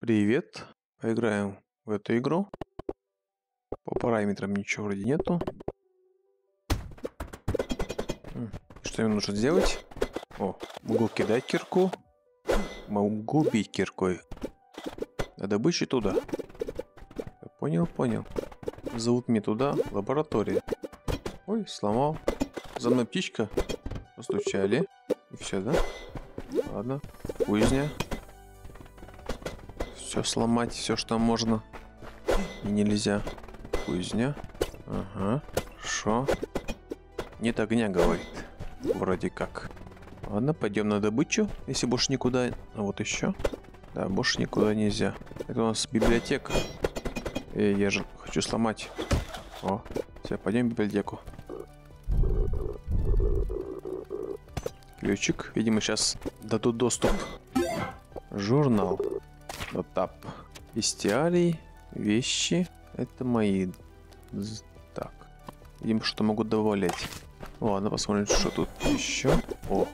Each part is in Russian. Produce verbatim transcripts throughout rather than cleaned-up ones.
Привет. Поиграем в эту игру. По параметрам ничего вроде нету. Что мне нужно сделать? О, могу кидать кирку. Могу бить киркой. А добычи туда. Понял, понял. Зовут меня туда. Лаборатория. Ой, сломал. За мной птичка. Постучали. И все, да? Ладно. Кузня. Все сломать, все, что можно. И нельзя. Кузня. Ага. Хорошо. Нет огня, говорит. Вроде как. Ладно, пойдем на добычу. Если больше никуда... А вот еще. Да, больше никуда нельзя. Это у нас библиотека. Эй, я же хочу сломать. О, все, пойдем в библиотеку. Ключик. Видимо, сейчас дадут доступ. Журнал. Нотап. Бестиарий. Вещи. Это мои. Так. Видимо, что-то могут добавлять. Ладно, посмотрим, что тут еще. О.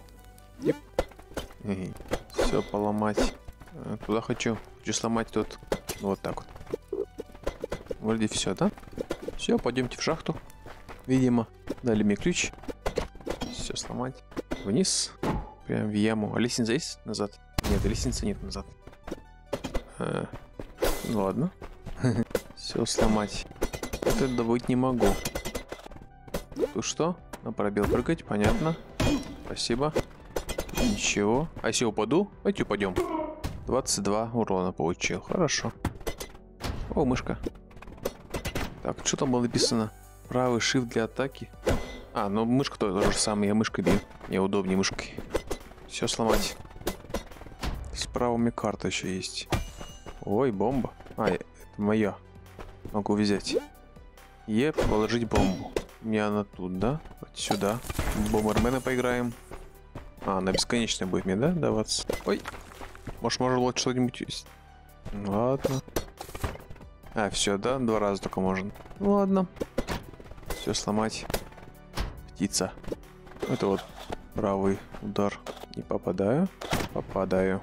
Все поломать. Туда хочу. Хочу сломать тут. Вот так вот. Вроде все, да? Все, пойдемте в шахту. Видимо, дали мне ключ. Все сломать. Вниз. Прям в яму. А лестница есть назад? Нет, лестницы нет назад. А, ну ладно. Все сломать. Вот это добыть не могу. Тут что? На пробел прыгать, понятно. Спасибо. Ничего. А если упаду? Давайте упадем. двадцать два урона получил. Хорошо. О, мышка. Так, что там было написано? Правый shift для атаки. А, ну мышка то, то же самое. Я мышкой бью. Мне удобнее мышкой. Все сломать. Справа у меня карта еще есть. Ой, бомба. А, это моя. Могу взять. Е, положить бомбу. У меня она тут, да? Вот сюда. Бомбермена поиграем. А, она бесконечная будет мне, да, даваться? Ой. Может, может вот что-нибудь есть. Ладно. А, все, да? Два раза только можно. Ладно. Все сломать. Птица. Это вот правый удар. Не попадаю. Попадаю.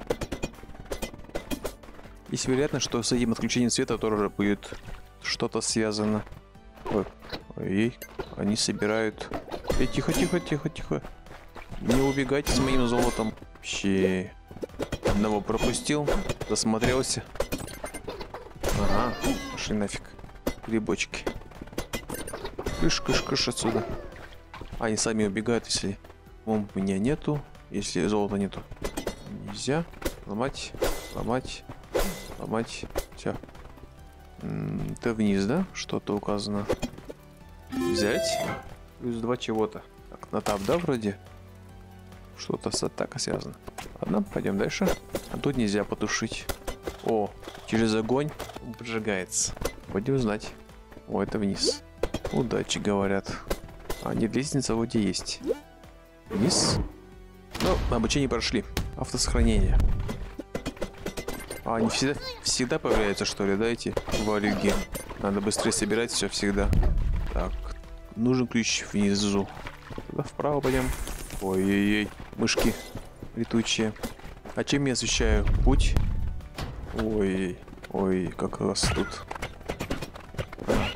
Есть вероятность, что с этим отключением света тоже будет что-то связано. Ой, ой, они собирают. Эй, тихо, тихо, тихо, тихо. Не убегайте с моим золотом. Вообще. Одного пропустил. Засмотрелся. Ага, пошли нафиг. Грибочки. Кыш, кыш, кыш отсюда. А, они сами убегают, если бомб у меня нету. Если золота нету. Нельзя. Ломать, ломать. Ломать. Все. Это вниз, да? Что-то указано. Взять. Плюс два чего-то. Так, на тап, да, вроде? Что-то с атакой связано. Ладно, пойдем дальше. А тут нельзя потушить. О, через огонь поджигается. Будем знать. О, это вниз. Удачи, говорят. А, нет, лестница вроде есть. Вниз. Ну, обучение прошли. Автосохранение. А, они всегда, всегда появляются, что ли, да, эти варюги? Надо быстрее собирать все всегда. Так, нужен ключ внизу. Туда вправо пойдем. Ой-ой-ой, мышки летучие. А чем я освещаю путь? Ой, ой, как раз тут. А.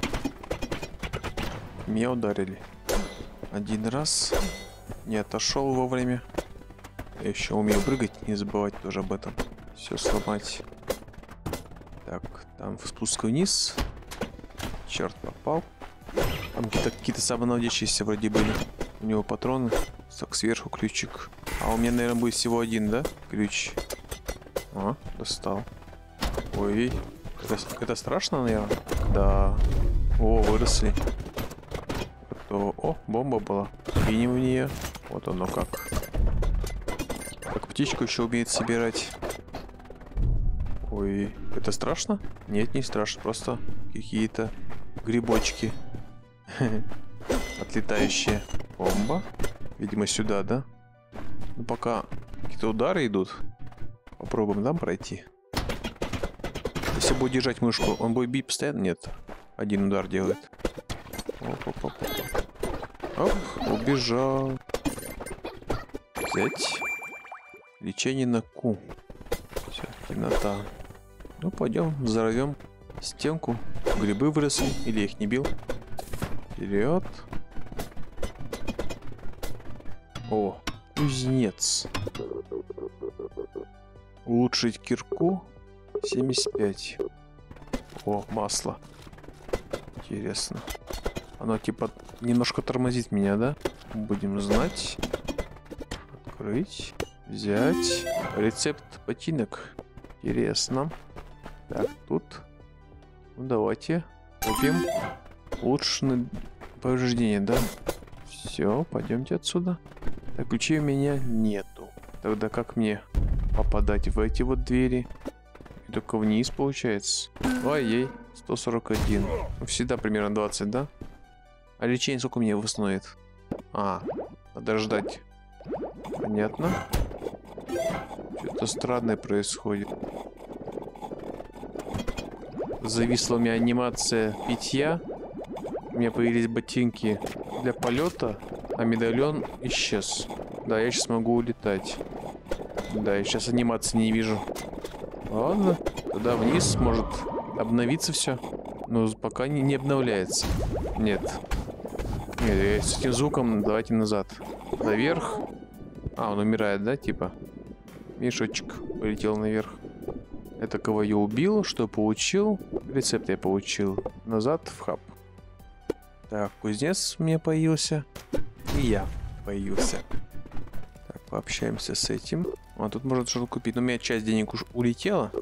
Меня ударили. Один раз. Не отошел вовремя. Я еще умею прыгать, не забывать тоже об этом. Все сломать. Так, там спуск вниз. Черт, попал. Там какие-то какие-то самонаводящиеся вроде были. У него патроны. Так, сверху ключик. А у меня, наверное, будет всего один, да? Ключ. А, достал. Ой, это, это страшно, наверное? Да. О, выросли. Это, о, бомба была. Кинем в нее. Вот оно как. Так, птичку еще умеет собирать. Ой, это страшно? Нет, не страшно. Просто какие-то грибочки. Отлетающие. Бомба. Видимо, сюда, да? Ну, пока какие-то удары идут. Попробуем там пройти. Если будет держать мышку, он будет бить постоянно? Нет. Один удар делает. Оп, оп, оп, оп. Оп, убежал. Взять. Лечение на Q. Все, темнота. Ну, пойдем, взорвем стенку. Грибы выросли, или я их не бил. Вперед. О, кузнец. Улучшить кирку. семьдесят пять. О, масло. Интересно. Оно типа немножко тормозит меня, да? Будем знать. Открыть. Взять. Рецепт ботинок. Интересно. Так, тут. Ну, давайте. Купим. Улучшенное повреждение, да? Все, пойдемте отсюда. Так, ключей у меня нету. Тогда как мне попадать в эти вот двери? И только вниз получается. Ой-ей, сто сорок один. Ну, всегда примерно двадцать, да? А лечение сколько мне восстановит? А, надо ждать. Понятно. Что-то странное происходит. Зависла у меня анимация питья. У меня появились ботинки для полета, а медальон исчез. Да, я сейчас могу улетать. Да, я сейчас анимации не вижу. Ладно, туда вниз, может обновиться все. Но пока не, не обновляется. Нет. Нет, я с этим звуком давайте назад. Наверх. А, он умирает, да, типа? Мешочек полетел наверх. Это кого я убил, что получил? Рецепт я получил. Назад в хаб. Так, кузнец у меня появился. И я появился. Так, пообщаемся с этим. А тут можно что-то купить. Но у меня часть денег уж улетела.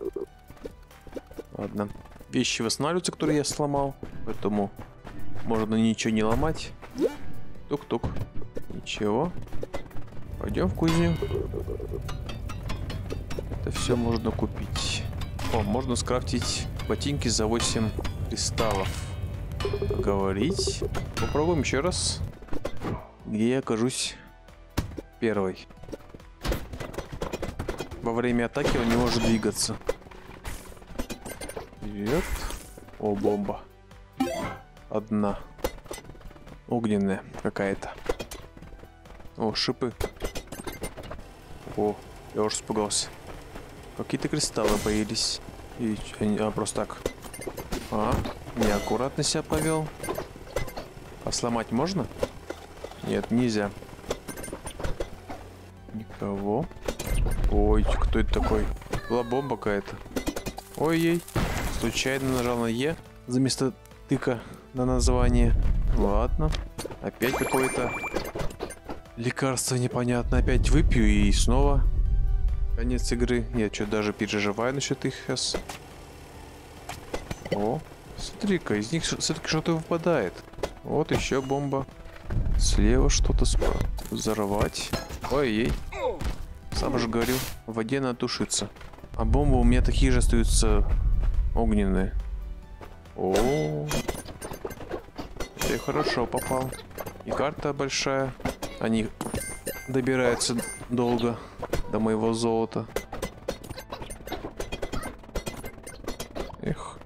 Ладно. Вещи восстанавливаются, которые я сломал. Поэтому можно ничего не ломать. Тук-тук. Ничего. Пойдем в кузню. Это все можно купить. О, можно скрафтить ботинки за восемь кристаллов. Говорить. Попробуем еще раз. Где я окажусь первый. Во время атаки он не может двигаться. Вперед. О, бомба. Одна. Огненная какая-то. О, шипы. О, я уже испугался. Какие-то кристаллы появились. И, а, просто так. А, неаккуратно себя повел. А сломать можно? Нет, нельзя. Никого. Ой, кто это такой? Была бомба какая-то. Ой-ей. Случайно нажал на Е вместо тыка на название. Ладно. Опять какое-то лекарство непонятно. Опять выпью и снова конец игры. Я что даже переживаю насчет их сейчас. О, смотри-ка, из них все-таки что-то выпадает. Вот еще бомба. Слева что-то справа. Взорвать. Ой-ей. Сам же говорил, в воде надо тушиться. А бомбы у меня такие же остаются огненные. О, я хорошо попал. И карта большая. Они добираются долго до моего золота. Эх.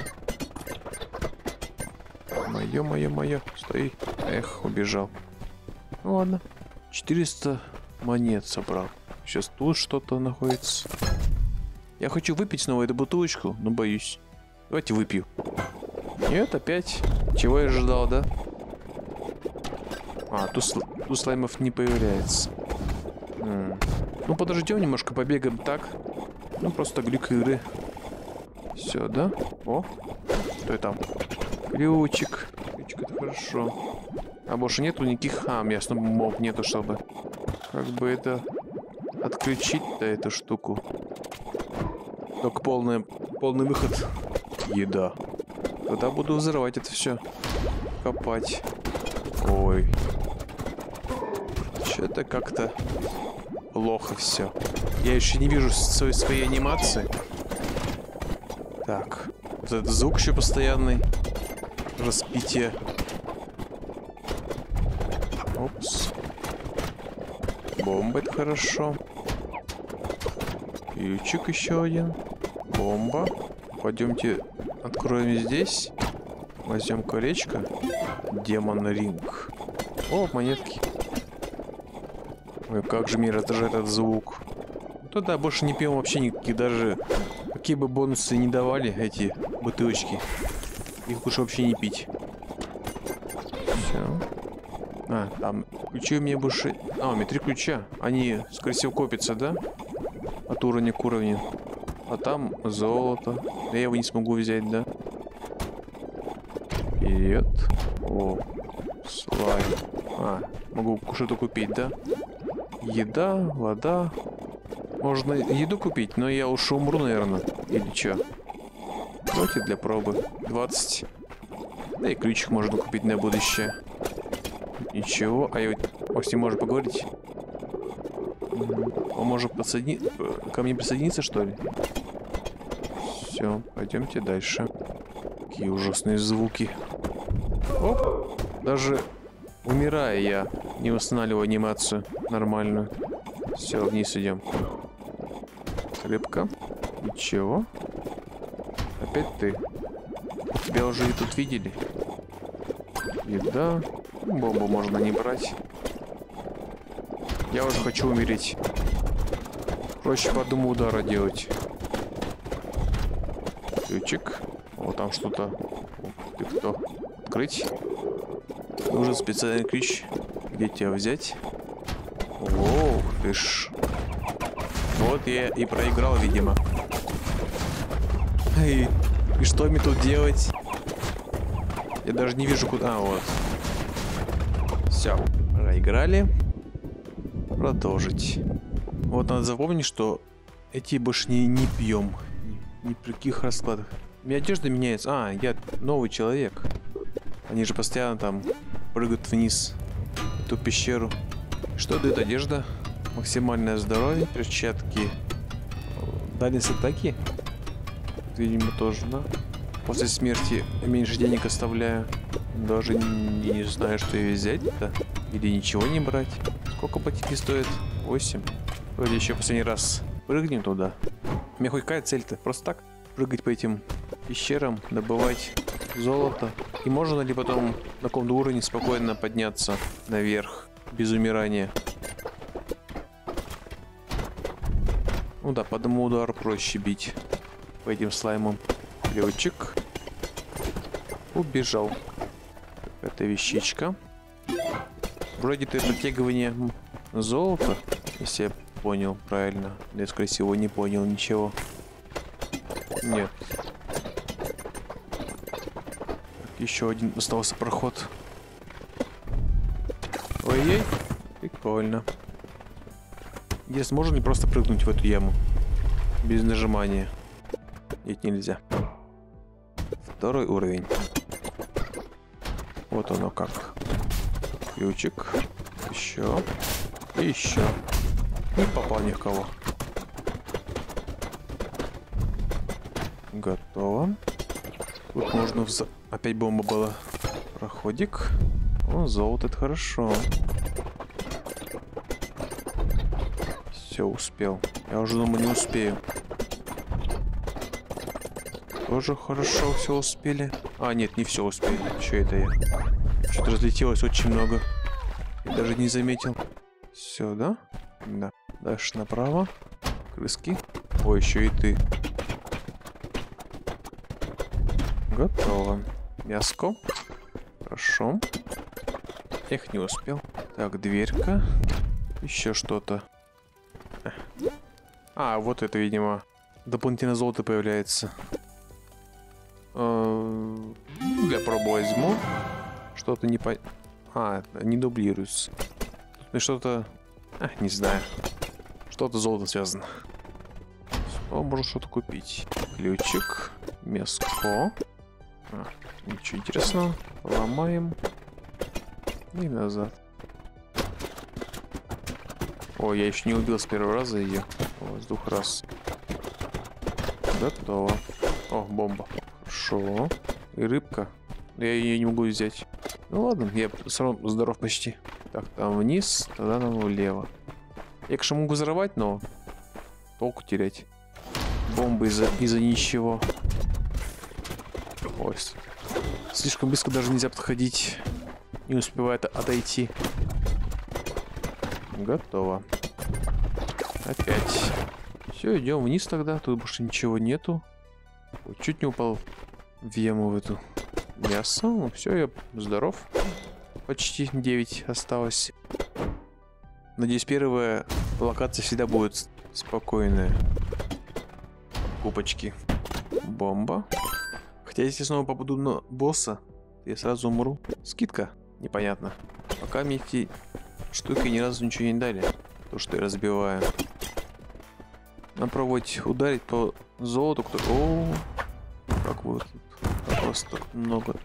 Мое, мое, мое. Стой. Эх, убежал. Ну ладно. четыреста монет собрал. Сейчас тут что-то находится. Я хочу выпить снова эту бутылочку, но боюсь. Давайте выпью. Нет, опять. Чего я ожидал, да? А, тут, сл тут слаймов не появляется. М -м. Ну, подождем немножко, побегаем так. Ну, просто глюк игры. Все, да? О, что там? Ключик. Ключик, это хорошо. А больше нету никаких... А, у меня снова моб нету, чтобы... Как бы это... Отключить-то эту штуку. Только полный, полный выход. Еда. Когда буду взрывать это все. Копать. Ой. Что-то как-то плохо все. Я еще не вижу своей, своей анимации. Так. Вот этот звук еще постоянный. Распитие. Опс. Бомба, это хорошо. Ключик еще один. Бомба. Пойдемте откроем здесь. Возьмем колечко. Демон Ринг. О, монетки. Ой, как же мне раздражает этот звук. То да, больше не пьем вообще никаких, даже какие бы бонусы не давали эти бутылочки. Их лучше вообще не пить. Все. А, там ключи у меня больше... А, у меня три ключа. Они, скорее всего, копятся, да? От уровня к уровню. А там золото. Я его не смогу взять, да? Вперед. О, слайм. А, могу что-то купить, да? Еда, вода. Можно еду купить, но я уж умру, наверное. Или что? Давайте для пробы. двадцать. Да и ключик можно купить на будущее. Ничего. А я вот с ним можно поговорить? Он может подсоедини... ко мне присоединиться, что ли? Все, пойдемте дальше. Какие ужасные звуки. Оп! Даже умирая, я не восстанавливаю анимацию нормальную. Все, вниз идем. Рыбка. Ничего. Опять ты. Тебя уже и тут видели. Еда. Бомбу можно не брать. Я уже хочу умереть. Проще по одному удара делать. Ключик. Вот там что-то. Ты кто? Открыть. Нужен специальный ключ. Где тебя взять? Оу, ты ж. Вот я и проиграл, видимо. И, и что мне тут делать? Я даже не вижу куда. А, вот. Все, проиграли. Продолжить. Вот надо запомнить, что эти больше не, не пьем. Ни, ни при каких раскладах. У меня одежда меняется. А, я новый человек. Они же постоянно там прыгают вниз в эту пещеру. Что дает одежда? Максимальное здоровье, перчатки. Дальность атаки. Видимо, тоже, да? После смерти меньше денег оставляю. Даже не, не знаю, что ее взять-то. Или ничего не брать. Сколько ботинки стоят? восемь. Вроде еще последний раз прыгнем туда. У меня хоть какая цель-то? Просто так прыгать по этим пещерам, добывать золото. И можно ли потом на каком-то уровне спокойно подняться наверх, без умирания? Ну да, по одному удару проще бить по этим слаймам. Ключик. Убежал. Это вещичка. Вроде это притягивание золота, если я понял правильно. Я, скорее всего, не понял ничего. Нет. Еще один остался проход. Ой-ей. Прикольно. Если можно ли просто прыгнуть в эту яму? Без нажимания. Нет, нельзя. Второй уровень. Вот оно как. Ключик. Еще. И еще. Не попал ни в кого. Готово. Тут можно вз... Опять бомба была. Проходик. О, золото, это хорошо. Все, успел. Я уже думаю, не успею. Тоже хорошо, все успели. А, нет, не все успели. Что это я? Что-то разлетелось очень много. Я даже не заметил. Все, да? Да. Дальше направо. Крыски. Ой, еще и ты. Готово. Мяско. Хорошо. Эх, не успел. Так, дверька. Еще что-то. А, вот это, видимо, дополнительное золото появляется. Для пробы возьму. Что-то не по... А, не дублируется. Ну что-то... А, не знаю. Что-то золото связано. О, можно что-то купить. Ключик. Мяско. А, ничего интересного. Ломаем. И назад. О, я еще не убил с первого раза ее. О, с двух раз. Готово. О, бомба. Хорошо. И рыбка. Я ее не могу взять. Ну ладно, я все равно здоров почти. Так, там вниз, тогда нам влево. Я, конечно, могу взорвать, но толку терять. Бомбы из-за из-за ничего. Ой, слишком близко даже нельзя подходить. Не успевает отойти. Готово. Опять. Все, идем вниз тогда. Тут больше ничего нету. Вот, чуть не упал в яму в эту. Мясо. Ну все, я здоров. Почти девять осталось. Надеюсь, первая локация всегда будет спокойная. Купочки. Бомба. Хотя если снова попаду на босса, я сразу умру. Скидка. Непонятно. Пока мне эти штуки ни разу ничего не дали. То, что я разбиваю. Надо пробовать ударить по золоту. Кто... О, как вот тут просто много.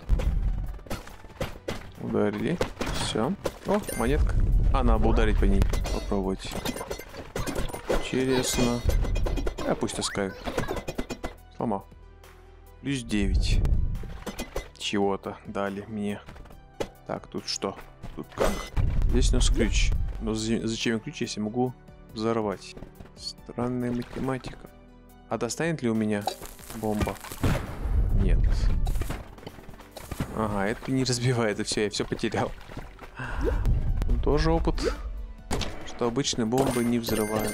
Ударили. Все. О, монетка. А, надо бы ударить по ней. Попробовать. Интересно. А пусть таскают. Сломал. Плюс девять. Чего-то дали мне. Так, тут что? Тут как? Здесь у нас ключ. Но зачем ключ, если могу взорвать? Странная математика. А достанет ли у меня бомба? Нет. Ага, это не разбивает, и все, я все потерял. Тоже опыт, что обычные бомбы не взрывают.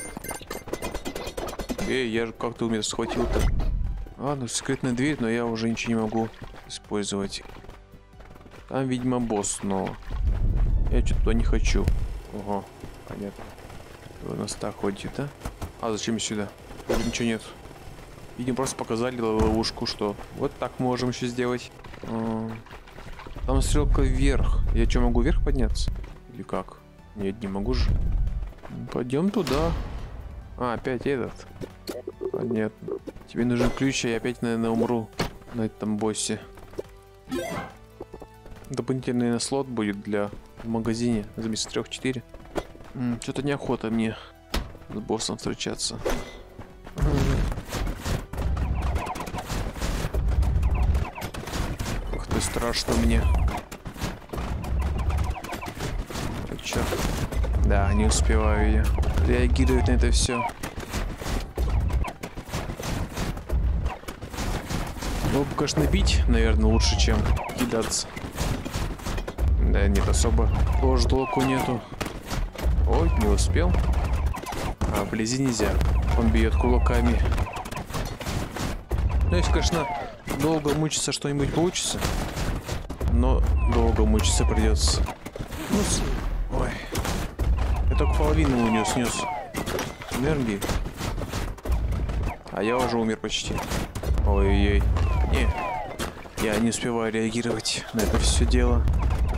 Эй, я же как-то у меня схватил-то. Ладно, секретная дверь, но я уже ничего не могу использовать. Там, видимо, босс, но я что-то туда не хочу. Ого, понятно. У нас так ходит, да? А зачем сюда? Тут ничего нет. Видимо, просто показали ловушку, что вот так можем еще сделать. А, там стрелка вверх. Я что, могу вверх подняться? Или как? Нет, не могу же. Пойдем туда. А, опять этот. Понятно. Тебе нужен ключ, а я опять, наверное, умру на этом боссе. Дополнительный, наверное, слот будет для в магазине. Заместо трех-четыре. Что-то неохота мне с боссом встречаться. Ах ты, страшно мне. Чё? Да, не успеваю я реагировать на это все. Ну, конечно, бить, наверное, лучше, чем кидаться. Да, нет, особо тоже толку нету. Ой, не успел. А вблизи нельзя. Он бьет кулаками. Ну, если, конечно, долго мучиться, что-нибудь получится. Но долго мучиться придется. Ну, с... Ой. Я только половину у нее снес энергии. А я уже умер почти. Ой-ой-ой. Не. Я не успеваю реагировать на это все дело.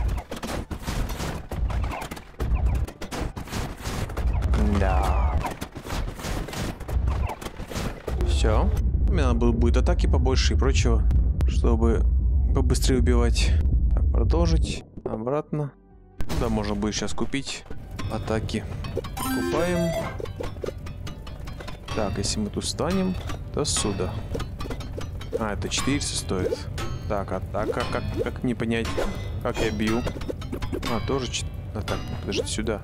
Да. Все. У меня будет атаки побольше и прочего, чтобы побыстрее убивать. Так, продолжить. Обратно. Да, можно будет сейчас купить атаки. Купаем. Так, если мы тут встанем, то сюда. А, это четыреста стоит. Так, атака, как, как не понять, как я бью. А, тоже... А, так, подожди, сюда.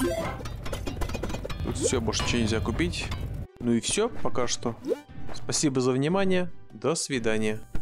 Тут все, больше ничего нельзя купить. Ну и все пока что. Спасибо за внимание. До свидания.